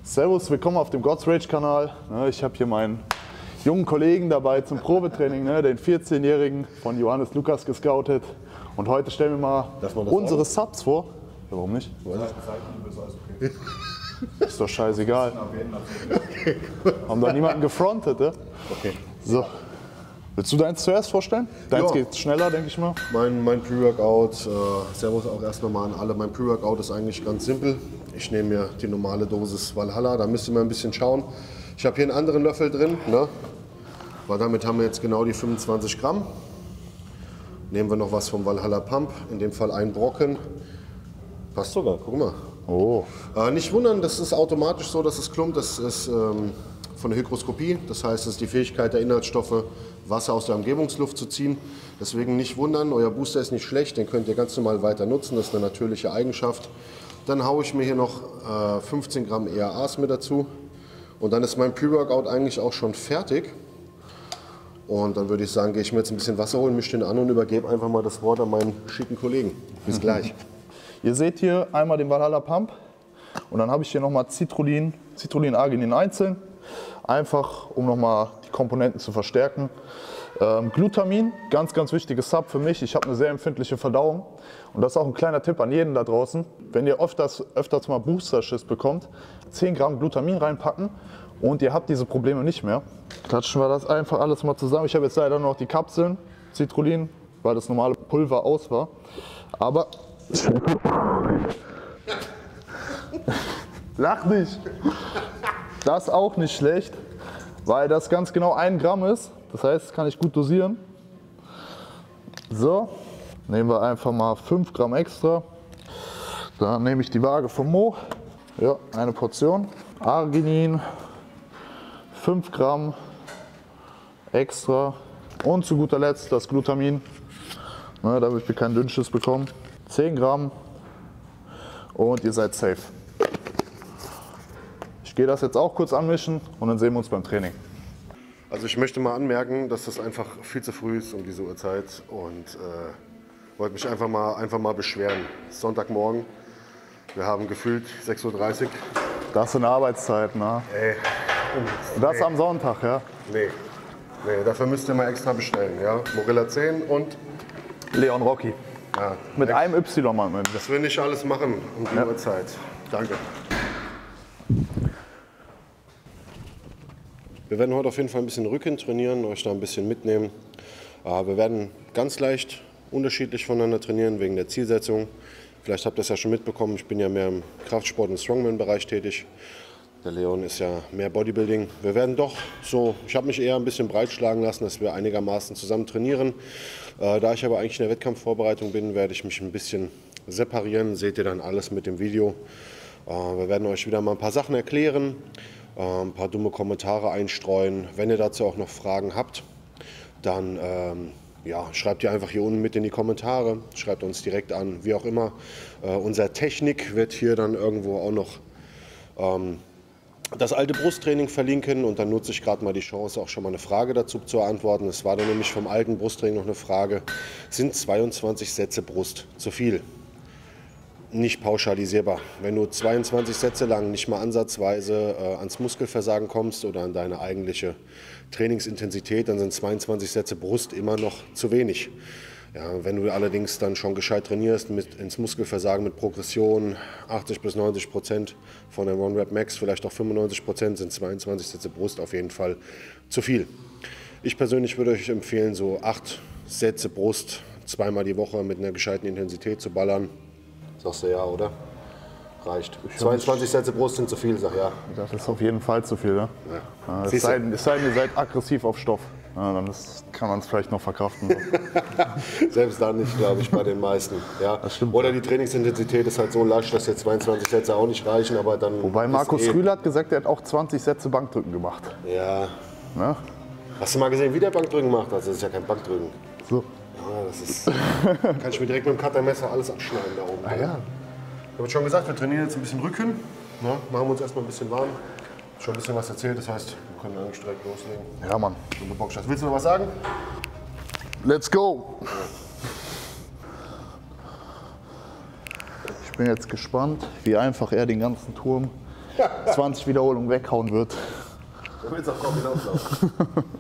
Servus, willkommen auf dem God's Rage Kanal. Ich habe hier meinen jungen Kollegen dabei zum Probetraining, den 14-Jährigen von Johannes Lukas gescoutet. Und heute stellen wir mal unsere Subs vor. Ja, warum nicht? Ist doch scheißegal. Haben da niemanden gefrontet, ja? Okay. So. Willst du deins zuerst vorstellen? Deins geht schneller, denke ich mal. Mein Pre-Workout, Servus auch erst nochmal an alle. Mein Pre-Workout ist eigentlich ganz simpel. Ich nehme mir die normale Dosis Valhalla, da müsst ihr mal ein bisschen schauen. Ich habe hier einen anderen Löffel drin, ne? Weil damit haben wir jetzt genau die 25 Gramm. Nehmen wir noch was vom Valhalla Pump, in dem Fall ein Brocken. Passt sogar, guck mal. Oh. Nicht wundern, das ist automatisch so, dass es klumpt. Das ist von der Hygroskopie, das heißt, es ist die Fähigkeit der Inhaltsstoffe, Wasser aus der Umgebungsluft zu ziehen. Deswegen nicht wundern, euer Booster ist nicht schlecht, den könnt ihr ganz normal weiter nutzen, das ist eine natürliche Eigenschaft. Dann haue ich mir hier noch 15 Gramm EAAs mit dazu und dann ist mein Pre-Workout eigentlich auch schon fertig. Und dann würde ich sagen, gehe ich mir jetzt ein bisschen Wasser holen, mische den an und übergebe einfach mal das Wort an meinen schicken Kollegen. Bis gleich. Ihr seht hier einmal den Valhalla Pump und dann habe ich hier nochmal Citrullin, Arginin einzeln. Einfach, um nochmal die Komponenten zu verstärken. Glutamin, ganz, ganz wichtiges Sub für mich. Ich habe eine sehr empfindliche Verdauung. Und das ist auch ein kleiner Tipp an jeden da draußen. Wenn ihr öfters mal Booster-Schiss bekommt, 10 Gramm Glutamin reinpacken und ihr habt diese Probleme nicht mehr. Klatschen wir das einfach alles mal zusammen. Ich habe jetzt leider nur noch die Kapseln, Citrullin, weil das normale Pulver aus war. Aber lach nicht! Das ist auch nicht schlecht, weil das ganz genau 1 Gramm ist. Das heißt, das kann ich gut dosieren. So, nehmen wir einfach mal 5 Gramm extra. Dann nehme ich die Waage vom Mo. Ja, eine Portion. Arginin, 5 Gramm extra. Und zu guter Letzt das Glutamin, damit wir keinen Dünnschiss bekommen. 10 Gramm und ihr seid safe. Ich gehe das jetzt auch kurz anmischen und dann sehen wir uns beim Training. Also ich möchte mal anmerken, dass das einfach viel zu früh ist um diese Uhrzeit und wollte mich einfach mal beschweren. Es ist Sonntagmorgen, wir haben gefühlt 6:30 Uhr. Das sind Arbeitszeiten, ne? Ey, das am Sonntag, ja? Nee, dafür müsst ihr mal extra bestellen, ja? Morilla 10 und Leon Rocky. Ja, mit einem Y, Mann. Das will nicht alles machen um die Uhrzeit. Danke. Wir werden heute auf jeden Fall ein bisschen Rücken trainieren, euch da ein bisschen mitnehmen. Wir werden ganz leicht unterschiedlich voneinander trainieren wegen der Zielsetzung. Vielleicht habt ihr es ja schon mitbekommen, ich bin ja mehr im Kraftsport- und Strongman-Bereich tätig. Der Leon ist ja mehr Bodybuilding. Wir werden doch so, ich habe mich eher ein bisschen breitschlagen lassen, dass wir einigermaßen zusammen trainieren. Da ich aber eigentlich in der Wettkampfvorbereitung bin, werde ich mich ein bisschen separieren. Seht ihr dann alles mit dem Video. Wir werden euch wieder mal ein paar Sachen erklären. Ein paar dumme Kommentare einstreuen. Wenn ihr dazu auch noch Fragen habt, dann schreibt ihr einfach hier unten mit in die Kommentare. Schreibt uns direkt an, wie auch immer. Unser Technik wird hier dann irgendwo auch noch das alte Brusttraining verlinken. Und dann nutze ich gerade mal die Chance, auch schon mal eine Frage dazu zu beantworten. Es war dann nämlich vom alten Brusttraining noch eine Frage, sind 22 Sätze Brust zu viel? Nicht pauschalisierbar. Wenn du 22 Sätze lang nicht mal ansatzweise ans Muskelversagen kommst oder an deine eigentliche Trainingsintensität, dann sind 22 Sätze Brust immer noch zu wenig. Ja, wenn du allerdings dann schon gescheit trainierst, ins Muskelversagen mit Progression, 80–90% von der One-Rep Max, vielleicht auch 95%, sind 22 Sätze Brust auf jeden Fall zu viel. Ich persönlich würde euch empfehlen, so 8 Sätze Brust zweimal die Woche mit einer gescheiten Intensität zu ballern. Sagst du ja, oder? Reicht. 22 Sätze Brust sind zu viel, sag ja. Das ist auf jeden Fall zu viel, ne? Ja. Es sei denn, ihr seid aggressiv auf Stoff. Ja, dann kann man es vielleicht noch verkraften. Selbst dann nicht, glaube ich, bei den meisten. Ja. Das stimmt. Oder die Trainingsintensität ist halt so lasch, dass jetzt 22 Sätze auch nicht reichen, aber dann. Wobei Markus Rühl hat gesagt, er hat auch 20 Sätze Bankdrücken gemacht. Ja. Ne? Hast du mal gesehen, wie der Bankdrücken macht? Also, das ist ja kein Bankdrücken. So. Ja, das ist. Kann ich mir direkt mit dem Cuttermesser alles abschneiden da oben. Ah, ja. Ich habe schon gesagt, wir trainieren jetzt ein bisschen Rücken. Ne? Machen wir uns erstmal ein bisschen warm. Schon ein bisschen was erzählt, das heißt, wir können eigentlich direkt loslegen. Ja, Mann. Wenn du Bock hast. Willst du noch was sagen? Let's go! Ich bin jetzt gespannt, wie einfach er den ganzen Turm 20 Wiederholungen weghauen wird. Du willst auf Kopf hinauslaufen.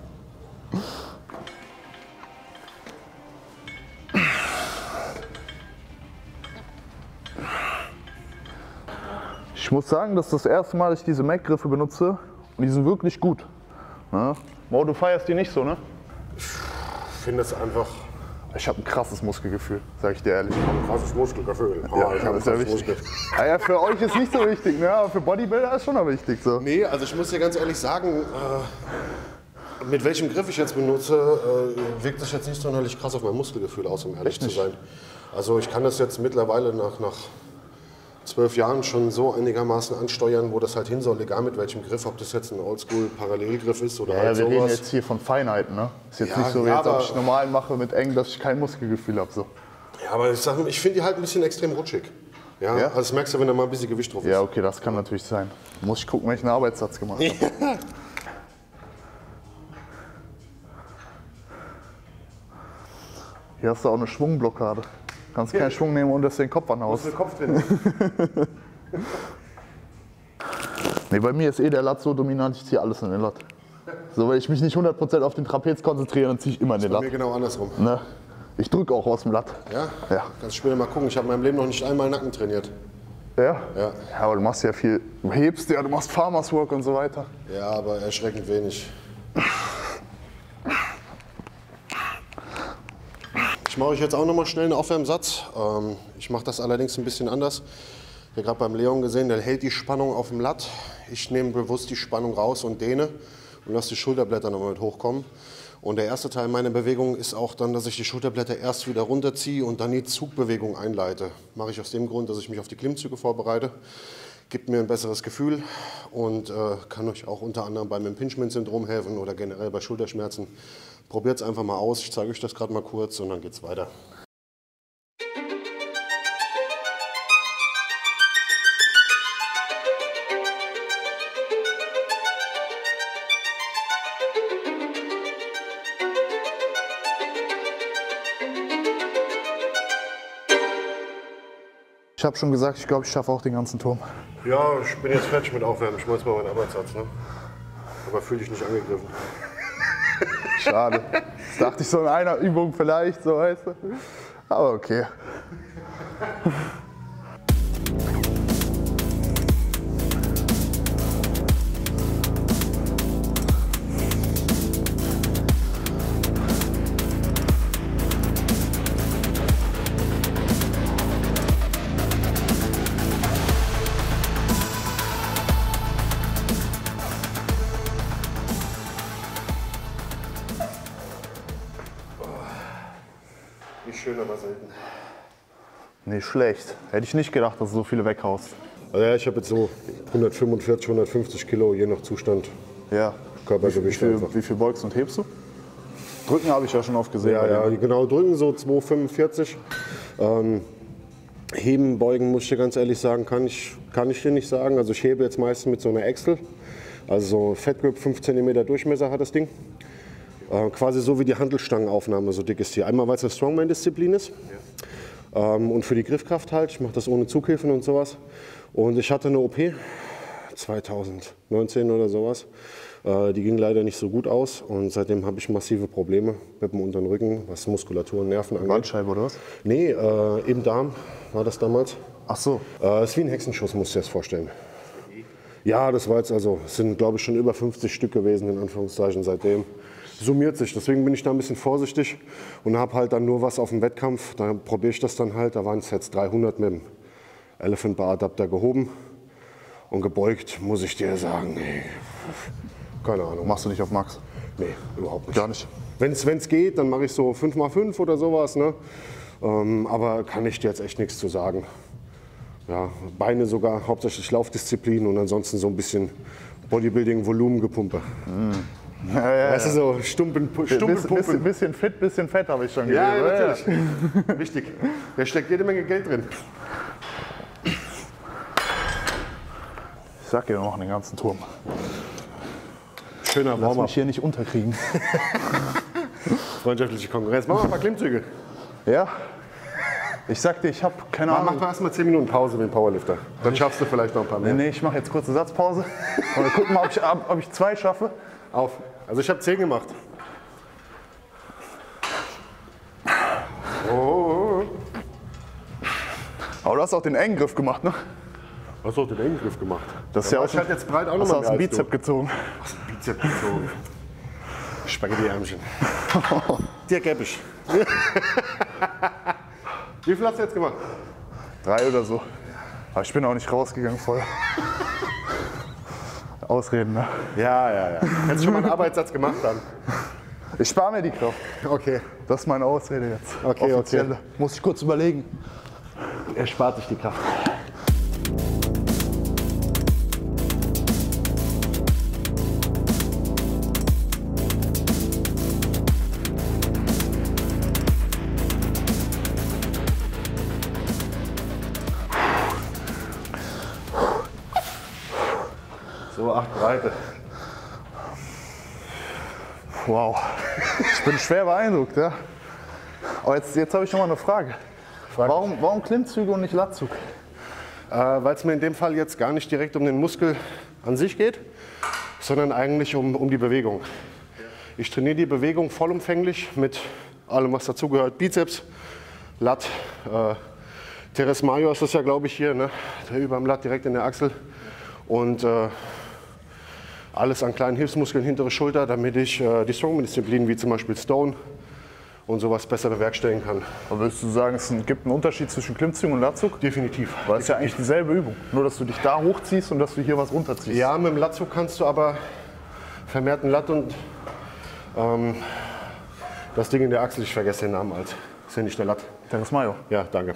Ich muss sagen, das ist das erste Mal, dass ich diese Mac-Griffe benutze und die sind wirklich gut. Ja? Mo, du feierst die nicht so, ne? Ich finde es einfach Ich habe ein krasses Muskelgefühl, sag ich dir ehrlich. ein krasses Muskelgefühl. Ja, Ich habe das ist ja wichtig. Ja, für euch ist nicht so wichtig, ne? Aber für Bodybuilder ist schon noch wichtig. So. Nee, also ich muss dir ganz ehrlich sagen, mit welchem Griff ich jetzt benutze, wirkt das jetzt nicht sonderlich krass auf mein Muskelgefühl aus, um ehrlich zu sein. Also ich kann das jetzt mittlerweile nach 12 Jahren schon so einigermaßen ansteuern, wo das halt hin soll, egal mit welchem Griff, ob das jetzt ein Oldschool-Parallelgriff ist oder Ja, halt wir sowas. reden jetzt hier von Feinheiten, ne? Ist jetzt Ja, nicht so, wie ja, jetzt, ob aber- ich normal mache mit eng, dass ich kein Muskelgefühl habe. So. Ja, aber ich finde die halt ein bisschen extrem rutschig. Ja? Ja? Also das merkst du, wenn da mal ein bisschen Gewicht drauf ist. Ja, okay, das kann natürlich sein. Muss ich gucken, welchen Arbeitssatz gemacht habe. Hier hast du auch eine Schwungblockade. Kannst keinen Schwung nehmen und deswegen den Kopf anhaust. Ist der Kopf drin? Nee, bei mir ist der Lat so dominant, ich ziehe alles in den Lat. So, weil ich mich nicht 100% auf den Trapez konzentriere, dann ziehe ich immer in den Bei Lat. mir genau andersrum. Ne? Ich drücke auch aus dem Lat. Ja? Ja. Kannst später mal gucken. Ich habe in meinem Leben noch nicht einmal Nacken trainiert. Ja? Ja. Ja, aber du machst ja viel, du hebst ja, du machst Farmers Work und so weiter. Ja, aber erschreckend wenig. Ich mache euch jetzt auch noch mal schnell einen Aufwärmsatz. Ich mache das allerdings ein bisschen anders. Ich habe gerade beim Leon gesehen, der hält die Spannung auf dem Lat. Ich nehme bewusst die Spannung raus und dehne und lasse die Schulterblätter noch mal mit hochkommen. Und der erste Teil meiner Bewegung ist auch dann, dass ich die Schulterblätter erst wieder runterziehe und dann die Zugbewegung einleite. Mache ich aus dem Grund, dass ich mich auf die Klimmzüge vorbereite. Gibt mir ein besseres Gefühl und kann euch auch unter anderem beim Impingement-Syndrom helfen oder generell bei Schulterschmerzen. Probiert es einfach mal aus. Ich zeige euch das gerade mal kurz und dann geht's weiter. Ich habe schon gesagt, ich glaube, ich schaffe auch den ganzen Turm. Ja, ich bin jetzt fertig mit Aufwärmen. Ich mache jetzt mal meinen Arbeitssatz. Ne? Aber fühle dich nicht angegriffen. Schade. Das dachte ich so in einer Übung vielleicht, so weißt du. Aber okay. Nicht schön, aber selten. Nicht schlecht. Hätte ich nicht gedacht, dass du so viele weghaust. Also ja, ich habe jetzt so 145, 150 Kilo, je nach Zustand. Ja. Körpergewicht einfach. Wie viel beugst und hebst du? Drücken habe ich ja schon oft gesehen. Ja, bei ja, dir. genau, drücken so 2,45. Heben, beugen, muss ich dir ganz ehrlich sagen, kann ich dir nicht sagen. Also ich hebe jetzt meistens mit so einer Excel. Also so Fat Grip, 5 cm Durchmesser hat das Ding. Quasi so wie die Hantelstangenaufnahme, so dick ist die. Einmal, weil es eine Strongman-Disziplin ist. Und für die Griffkraft halt. Ich mache das ohne Zughilfen und sowas. Und ich hatte eine OP 2019 oder sowas. Die ging leider nicht so gut aus und seitdem habe ich massive Probleme mit dem unteren Rücken, was Muskulatur und Nerven angeht. Bandscheibe oder was? Nee, im Darm war das damals. Ach so. Ist wie ein Hexenschuss, musst du dir das vorstellen. Ja, das war jetzt also, es sind glaube ich schon über 50 Stück gewesen, in Anführungszeichen seitdem. Summiert sich, deswegen bin ich da ein bisschen vorsichtig und habe halt dann nur was auf dem Wettkampf. Da probiere ich das dann halt, da waren es jetzt 300 mit dem Elephant Bar Adapter gehoben und gebeugt, muss ich dir sagen, nee, keine Ahnung. Machst du nicht auf Max? Nee, überhaupt nicht. Gar nicht. Wenn es geht, dann mache ich so 5x5 oder sowas. Ne? Aber kann ich dir jetzt echt nichts zu sagen. Ja, Beine sogar, hauptsächlich Laufdisziplin und ansonsten so ein bisschen Bodybuilding, Volumengepumpe. Ja, Weißt du, so Stumpelpumpen. Bisschen fit, bisschen fett habe ich schon Ja, gelesen. natürlich. Wichtig. Da steckt jede Menge Geld drin. Ich sag dir, wir machen den ganzen Turm. Schöner Lass Warm-up. mich hier nicht unterkriegen. Freundschaftliche Konkurrenz. Machen wir ein paar Klimmzüge. Ja? Ich sag dir, ich habe keine Mach Ahnung. doch erstmal 10 Minuten Pause mit dem Powerlifter. Dann schaffst du vielleicht noch ein paar mehr. Nee, ich mache jetzt kurze Satzpause. Und wir gucken mal, ob ich 2 schaffe. Auf. Also ich habe 10 gemacht. Oh. Aber du hast auch den engen Griff gemacht, ne? Hast du auch den engen Griff gemacht? Das ist ja auch ich halt jetzt breit auch hast noch du aus dem Bizep gezogen. Aus dem Bizep gezogen. Spaghetti-Ärmchen. Dir gäb ich. Wie viel hast du jetzt gemacht? 3 oder so. Aber ich bin auch nicht rausgegangen vorher. Ausreden, ne? Ja. Hättest du schon mal einen Arbeitssatz gemacht dann? Ich spare mir die Kraft. Okay. Das ist meine Ausrede jetzt. Okay. Offizielle. Muss ich kurz überlegen. Er spart sich die Kraft. So, 8 Breite. Wow. Ich bin schwer beeindruckt, ja. Aber jetzt habe ich noch mal eine Frage. Warum Klimmzüge und nicht Latzug? Weil es mir in dem Fall jetzt gar nicht direkt um den Muskel an sich geht, sondern eigentlich um die Bewegung. Ich trainiere die Bewegung vollumfänglich mit allem, was dazugehört. Bizeps, Lat, Teres Major ist das ja, glaube ich, hier, ne? Über dem Lat direkt in der Achsel. Und alles an kleinen Hilfsmuskeln, hintere Schulter, damit ich die Strongman-Disziplinen wie zum Beispiel Stone und sowas besser bewerkstelligen kann. Aber würdest du sagen, es gibt einen Unterschied zwischen Klimmzügen und Latzug? Definitiv. Weil es ist ja eigentlich dieselbe Übung. Nur, dass du dich da hochziehst und dass du hier was runterziehst. Ja, mit dem Latzug kannst du aber vermehrt einen Lat und das Ding in der Achsel, ich vergesse den Namen alt. Ist ja nicht der Lat. Teres Major. Ja, danke.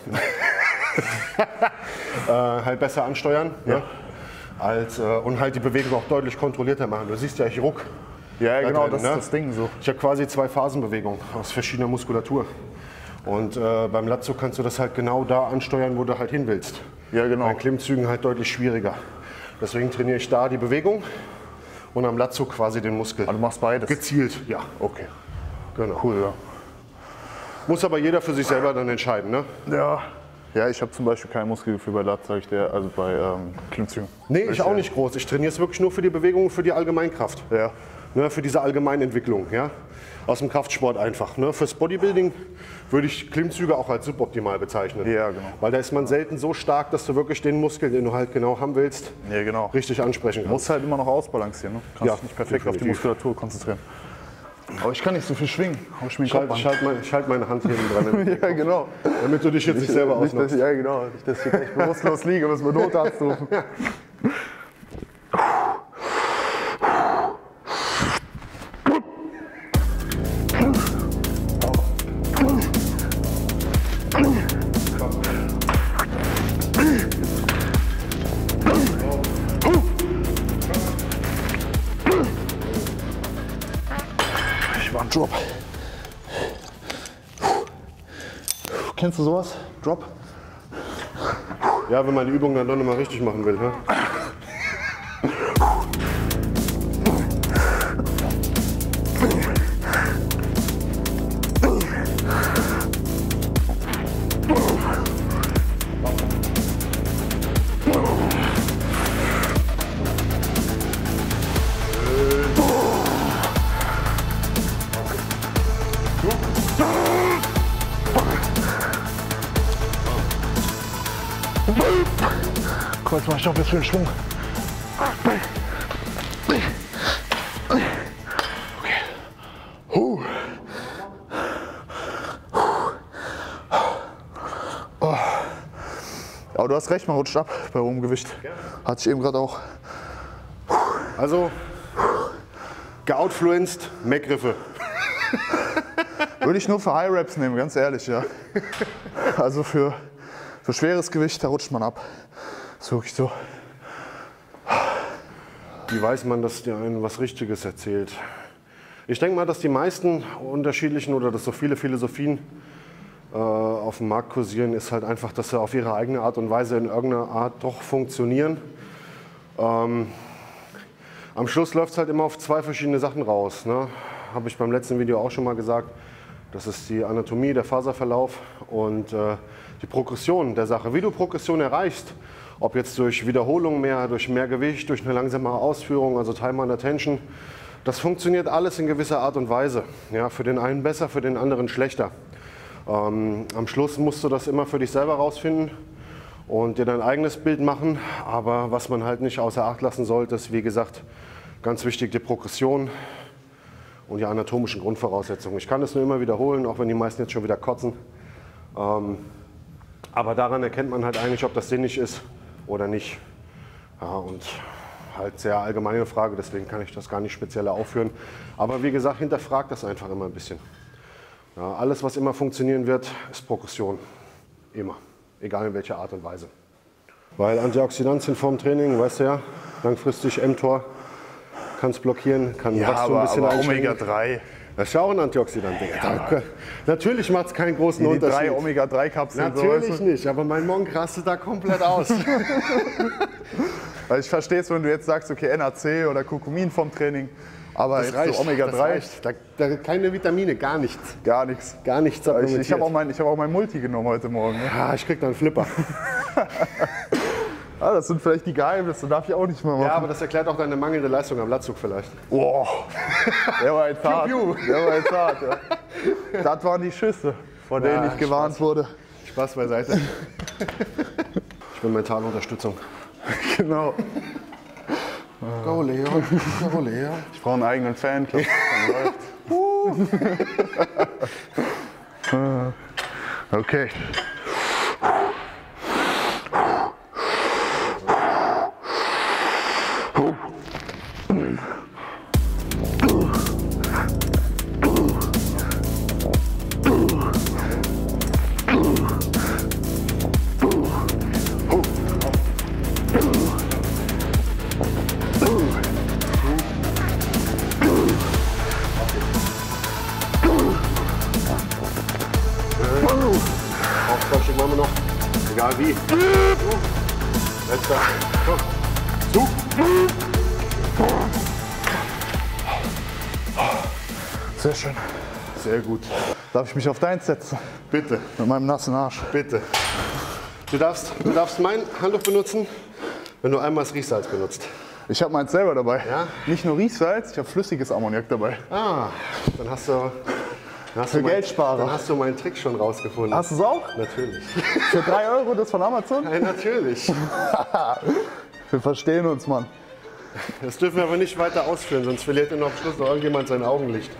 Halt besser ansteuern. Ja. Ne? Und halt die Bewegung auch deutlich kontrollierter machen. Du siehst ja, ich ruck. Ja, genau, drin, das ne? ist das Ding so. Ich habe quasi 2 Phasenbewegungen aus verschiedener Muskulatur. Und beim Latzug kannst du das halt genau da ansteuern, wo du halt hin willst. Ja, genau. Bei Klimmzügen halt deutlich schwieriger. Deswegen trainiere ich da die Bewegung und am Latzug quasi den Muskel. Aber du machst beides? Gezielt, ja. Okay, Genau. cool, ja. Muss aber jeder für sich selber dann entscheiden, ne? Ja, ich habe zum Beispiel kein Muskelgefühl bei Lat, sage ich dir, also bei Klimmzügen. Nee, ich auch nicht groß. Ich trainiere es wirklich nur für die Bewegung und für die Allgemeinkraft. Ja. Ne, für diese Allgemeinentwicklung, ja? Aus dem Kraftsport einfach. Ne? Fürs Bodybuilding würde ich Klimmzüge auch als suboptimal bezeichnen. Ja, genau. Weil da ist man selten so stark, dass du wirklich den Muskel, den du halt genau haben willst, Ja, genau. richtig ansprechen Du kannst. musst halt immer noch ausbalancieren. Ne? Kannst Ja, dich nicht perfekt auf die definitiv. Muskulatur konzentrieren. Aber ich kann nicht so viel schwingen. Hau ich mir den Kopf an. Ich halt meine Hand hinten dran, Ja, genau. damit du dich jetzt nicht selber Nicht, dass ausnutzt. ich, ja, genau. Nicht, dass ich jetzt echt bewusstlos liege, müssen wir Notarzt rufen. Ich mach einen Drop. Kennst du sowas? Drop? Ja, wenn man die Übung dann doch nochmal richtig machen will. Ne? Kurz mal Stopp jetzt für den Schwung. Oh. Aber du hast recht, man rutscht ab bei hohem Gewicht. Hatte ich eben gerade auch. Also, geoutfluenced, Mac-Griffe. Würde ich nur für High Reps nehmen, ganz ehrlich, ja. Also für schweres Gewicht, da rutscht man ab. Ist wirklich so. Wie weiß man, dass dir einen was Richtiges erzählt? Ich denke mal, dass die meisten unterschiedlichen oder dass so viele Philosophien auf dem Markt kursieren, ist halt einfach, dass sie auf ihre eigene Art und Weise in irgendeiner Art doch funktionieren. Am Schluss läuft es halt immer auf 2 verschiedene Sachen raus. Ne? Habe ich beim letzten Video auch schon mal gesagt. Das ist die Anatomie, der Faserverlauf und die Progression der Sache. Wie du Progression erreichst, ob jetzt durch Wiederholung mehr, durch mehr Gewicht, durch eine langsamere Ausführung, also Time under Tension, das funktioniert alles in gewisser Art und Weise. Ja, für den einen besser, für den anderen schlechter. Am Schluss musst du das immer für dich selber rausfinden und dir dein eigenes Bild machen. Aber was man halt nicht außer Acht lassen sollte, ist, wie gesagt, ganz wichtig die Progression und die anatomischen Grundvoraussetzungen. Ich kann das nur immer wiederholen, auch wenn die meisten jetzt schon wieder kotzen. Aber daran erkennt man halt eigentlich, ob das sinnig ist oder nicht. Ja, und halt sehr allgemeine Frage, deswegen kann ich das gar nicht spezieller aufführen. Aber wie gesagt, hinterfragt das einfach immer ein bisschen. Ja, alles, was immer funktionieren wird, ist Progression. Immer. Egal in welcher Art und Weise. Weil Antioxidantien vorm Training, weißt du ja, langfristig mTOR, kann es blockieren, kann Wachstum ein bisschen einschränken. Omega-3. Das ist ja auch ein Antioxidant. Ja, natürlich macht es keinen großen Unterschied. Die 3 Omega-3-Kapseln. Natürlich so, nicht, aber mein Monk rastet da komplett aus. Weil ich verstehe es, wenn du jetzt sagst, okay, NAC oder Kurkumin vom Training, aber jetzt so Omega-3. Da keine Vitamine, gar nichts. Gar nichts. Gar nichts. Ich habe auch mein Multi genommen heute Morgen. Ne? Ja, ich krieg da einen Flipper. Ah, das sind vielleicht die Geheimnisse, darf ich auch nicht mehr machen. Ja, aber das erklärt auch deine mangelnde Leistung am Latzug vielleicht. Boah, der war jetzt hart. Der war jetzt hart, ja. Das waren die Schüsse, vor denen ich gewarnt wurde. Spaß beiseite. Ich bin mentale Unterstützung. Genau. Go Leon, go Leon. Ich brauche einen eigenen Fanclub. Okay. Aufstauschung machen wir noch. Egal wie. Letzter. Zug. Sehr schön. Sehr gut. Darf ich mich auf deins setzen? Bitte. Mit meinem nassen Arsch. Bitte. Du darfst mein Handtuch benutzen, wenn du einmal das Riechsalz benutzt. Ich habe meins selber dabei. Ja? Nicht nur Riechsalz, ich habe flüssiges Ammoniak dabei. Ah, dann hast du Für Geldsparer. Dann hast du meinen Trick schon rausgefunden. Hast du es auch? Natürlich. Für 3 Euro das von Amazon? Nein, natürlich. Wir verstehen uns, Mann. Das dürfen wir aber nicht weiter ausführen, sonst verliert am Schluss noch irgendjemand sein Augenlicht.